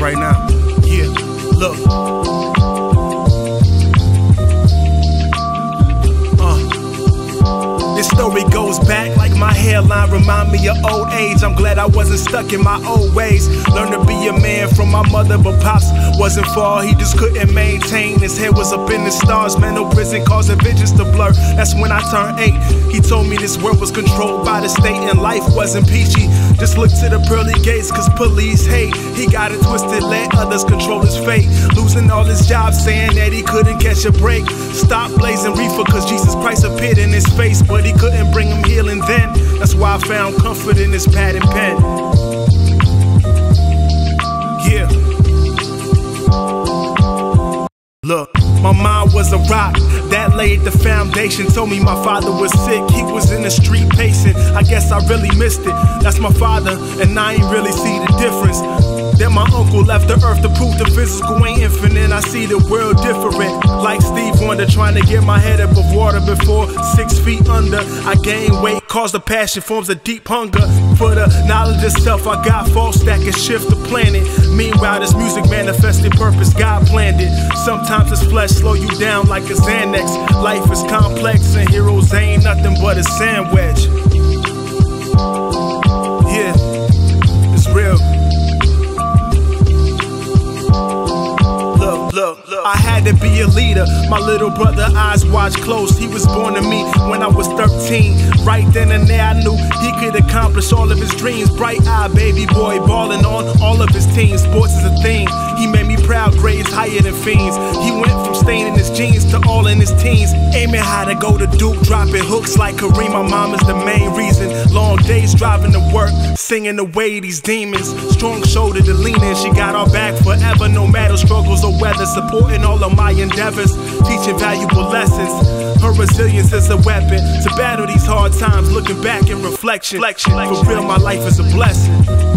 right now. Yeah, look. This story goes back like my hairline remind me of old age. I'm glad I wasn't stuck in my old ways. Learned to be a man from my mother, but Pops wasn't for all, he just couldn't maintain. His head was up in the stars, man, no prison causing visions to blur. That's when I turned 8. He told me this world was controlled by the state and life wasn't peachy. Just look to the pearly gates, cause police hate. He got it twisted, let others control his fate. Losing all his jobs, saying that he couldn't catch a break. Stop blazing reefer, cause Jesus Christ appeared in his face, but he couldn't bring him healing then. That's why I found comfort in his pad and pen. Yeah. Look, my mind was a rock that laid the foundation. Told me my father was sick, he was in the street pacing. I guess I really missed it. That's my father, and I ain't really see the difference. That my uncle left the earth to prove the physical ain't infinite. I see the world different, like Steve Wonder, trying to get my head above water before 6 feet under. I gain weight, cause the passion forms a deep hunger for the knowledge of self. I got false that can shift the planet. Meanwhile, this music manifested purpose, God planned it. Sometimes this flesh slow you down like a Xanax. Life is complex and heroes ain't nothing but a sandwich. Yeah, it's real. Look, I had to be a leader. My little brother eyes watched close. He was born to me when I was 13. Right then and there I knew he could accomplish all of his dreams. Bright-eyed baby boy balling on all of his teams. Sports is a thing. He made me proud, grades higher than fiends. He went from staining his jeans to all in his teens. Aiming high to go to Duke, dropping hooks like Kareem. My mom is the main reason. Long days driving to work, singing away these demons. Strong shoulder to lean in. She got our back forever, no matter struggles or weather. Supporting all of my endeavors, teaching valuable lessons. Her resilience is a weapon to battle these hard times. Looking back in reflection, for real, my life is a blessing.